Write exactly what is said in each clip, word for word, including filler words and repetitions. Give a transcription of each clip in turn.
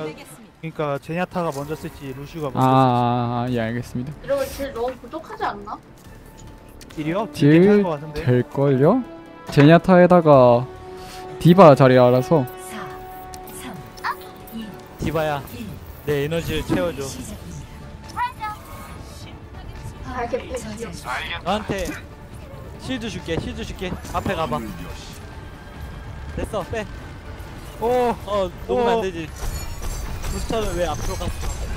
그러니까 제냐타가 먼저 쓸지 루시우가 먼저 아, 아, 예, 알겠습니다. 이러면 딜 너무 부족하지 않나? 쓸지. 딜이요? 딜 딜 괜찮을 것 같은데. 될걸요? 제냐타에다가 디바 자리 알아서. 디바야 내 에너지를 채워줘. 아 이렇게 뺏겨. 너한테 실드 줄게. 실드 줄게. 앞에 가봐. 됐어 빼. 오, 어 녹으면 오. 안되지. 부스터는 왜 앞으로 갔어?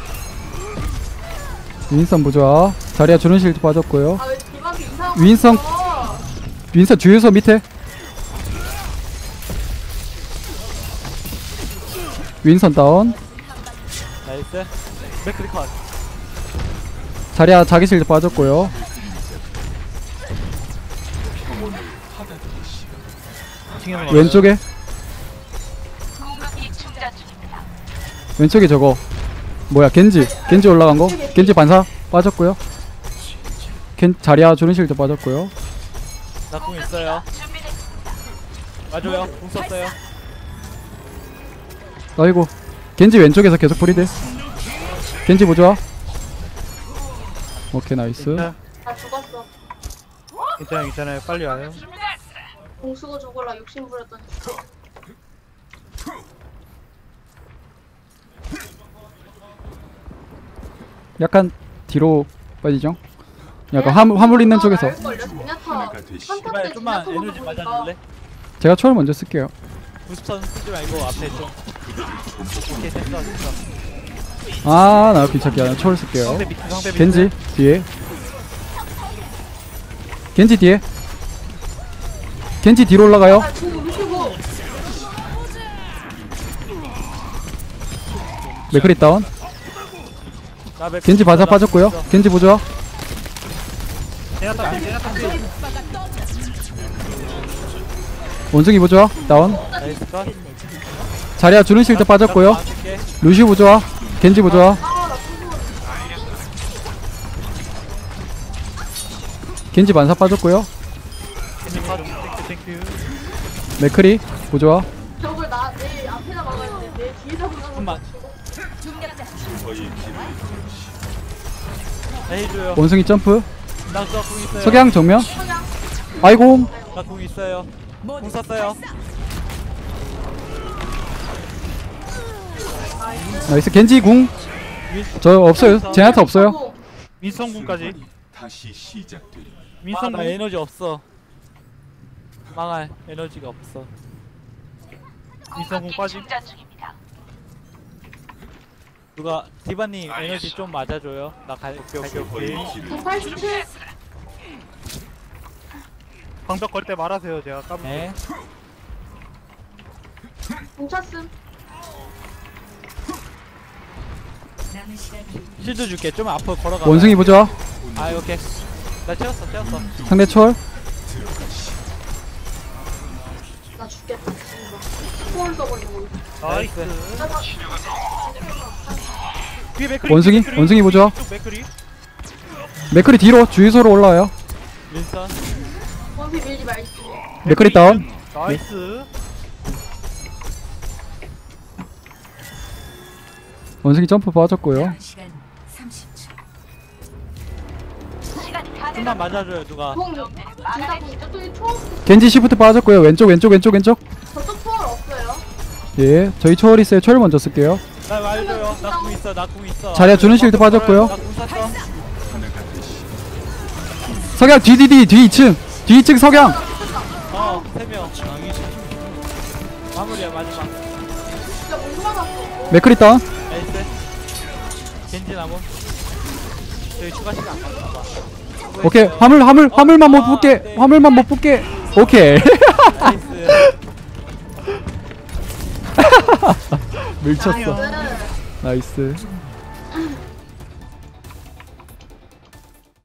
윈선 부좌. 자리야 주는 실드 빠졌고요. 아왜 디바한테 이상한 거 윈성. 있어? 윈선 주유소 밑에. 윈선 다운. 나이스. 맥크리 컷. 자리야 자기 실드 빠졌고요. 왼쪽에. 왼쪽에 저거 뭐야 겐지. 겐지 올라간 거. 겐지 반사 빠졌고요. 겐 자리야 주는 실드 빠졌고요. 나 공 있어요. 맞아요. 공 썼어요. 아이고 겐지 왼쪽에서 계속 프리드. 겐지 보자. 오케이 나이스. 괜찮아, 나 죽었어. 괜찮아, 괜찮아요. 빨리 와요. 공수고 죽을라 욕심 부렸더니 죽어. 약간 뒤로 빠지죠. 약간 화물, 화물 있는 쪽에서. 디바야 좀만 에너지 맞아줄래? 제가 초월 먼저 쓸게요. 부스터는 쓰지 말고 앞에 좀. 오케이 됐어 됐어. 아 나 귀찮게 하나 초월 쓸게요. 상대 밑에, 상대 밑에. 겐지 뒤에. 겐지 뒤에. 겐지 뒤로 올라가요. 아 저거 루시고. 맥크리 다운. 나 맥- 겐지 바사 나 빠졌고요. 공 있어. 겐지 보자. 제냐타, 제냐타. 원숭이 보자. 다운. 나이스 컷. 자리야 주는 실드 빠졌고요. 맞을게. 루시 보자. 겐지 보자. 겐지 반사 빠졌고요. 겐지 컷. 땡큐, 땡큐. 맥크리 보자. 저걸 나 내 앞에다 막아야 돼. 내 뒤에다 막는 잠깐만. 거. 나 해줘요. 원숭이 점프. 나공 있어요. 석양 정면. 아이고. 나 공 있어요. 공 썼어요. 나이스. 겐지 궁. 저 없어요. 제나타 없어요. 민성군까지. 다시 시작되리. 아, 민성군. 나 에너지 없어. 망할 에너지가 없어. 민성군 빠지. 누가 디바님 에너지 좀 맞아줘요. 나 갈, 갈게. 오케이. 팔십칠. 방벽 걸 때 말하세요. 제가 까불게. 네. 공찼음. 실드 줄게. 좀 앞으로 걸어가. 원숭이 보자. 아 오케이. 나 채웠어 채웠어. 상대 초월. 나 죽겠다. 초월 써버리는 거. 나이스. 나이스. 뒤에 맥크리. 원숭이? 맥크리. 원숭이 보자. 이쪽 맥크리. 맥크리 뒤로 주유소로 올라와요. 윈선. 원피 밀지 말지. 맥크리 다운. 나이스. 원숭이 점프 빠졌고요. 좀만 맞아줘요 누가. 공 둘다 공 저쪽에 초월 겐지 시프트 빠졌고요. 왼쪽 왼쪽 왼쪽 왼쪽. 저쪽 초월 없어요. 예, 저희 초월 있어요. 초월 먼저 쓸게요. 나 말줘요. 나 공 있어. 나 공 있어. 자리야 주는 실드 빠졌고요. 나공 쐈어. 석양 뒤뒤뒤 뒤 이 층. 뒤 이 층 석양. 어, 세 명. 마무리야 마지막. 진짜 못 맞았어. 맥크리 다운. 나이스. 겐지 나무. 저기 추가 시간 안 받나 봐. 오케이. 화물 화물 화물만 못 붙게. 화물만 못 붙게. 오케이. 나이스. 밀쳤어. 나이스.